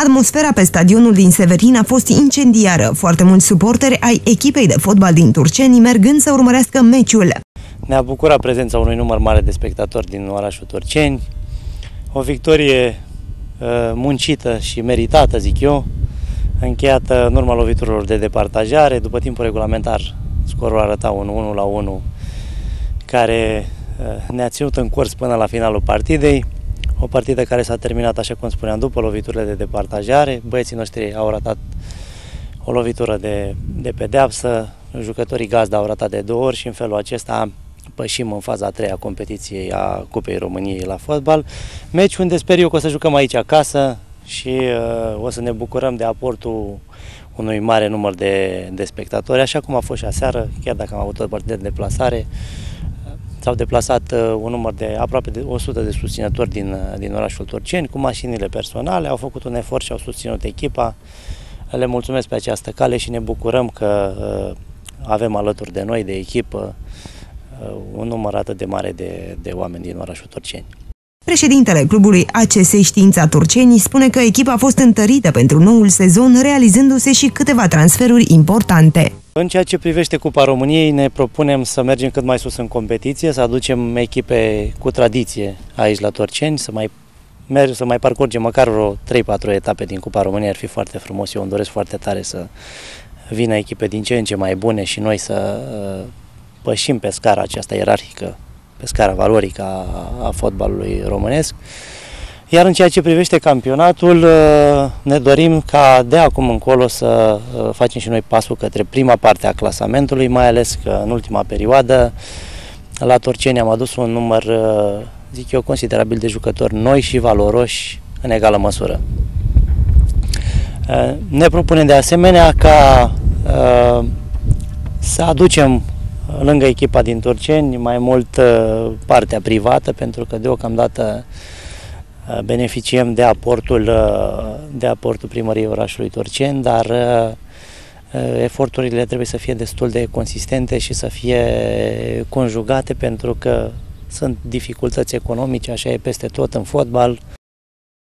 Atmosfera pe stadionul din Severin a fost incendiară, foarte mulți suporteri ai echipei de fotbal din Turceni mergând să urmărească meciul. Ne-a bucurat prezența unui număr mare de spectatori din orașul Turceni, o victorie muncită și meritată, zic eu, încheiată în urma loviturilor de departajare. După timpul regulamentar, scorul arăta un 1-1, care ne-a ținut în curs până la finalul partidei. O partidă care s-a terminat, așa cum spuneam, după loviturile de departajare. Băieții noștri au ratat o lovitură de pedeapsă, jucătorii gazdă au ratat de 2 ori și în felul acesta pășim în faza a 3-a competiției a Cupei României la fotbal. Meci unde sper eu că o să jucăm aici acasă și o să ne bucurăm de aportul unui mare număr de spectatori, așa cum a fost și aseară, chiar dacă am avut o partidă de deplasare. S-au deplasat un număr de aproape de 100 de susținători din orașul Turceni cu mașinile personale, au făcut un efort și au susținut echipa. Le mulțumesc pe această cale și ne bucurăm că avem alături de noi, de echipă, un număr atât de mare de oameni din orașul Turceni. Președintele clubului ACS Știința Turceni spune că echipa a fost întărită pentru noul sezon, realizându-se și câteva transferuri importante. În ceea ce privește Cupa României, ne propunem să mergem cât mai sus în competiție, să aducem echipe cu tradiție aici la Turceni, să mai parcurgem măcar vreo 3-4 etape din Cupa României, ar fi foarte frumos. Eu îmi doresc foarte tare să vină echipe din ce în ce mai bune și noi să pășim pe scara aceasta ierarhică, pe scara valorică a fotbalului românesc. Iar în ceea ce privește campionatul, ne dorim ca de acum încolo să facem și noi pasul către prima parte a clasamentului, mai ales că în ultima perioadă la Turceni am adus un număr, zic eu, considerabil de jucători noi și valoroși în egală măsură. Ne propunem de asemenea ca să aducem lângă echipa din Turceni mai mult partea privată, pentru că deocamdată beneficiem de aportul primăriei orașului Turceni, dar eforturile trebuie să fie destul de consistente și să fie conjugate, pentru că sunt dificultăți economice, așa e peste tot în fotbal.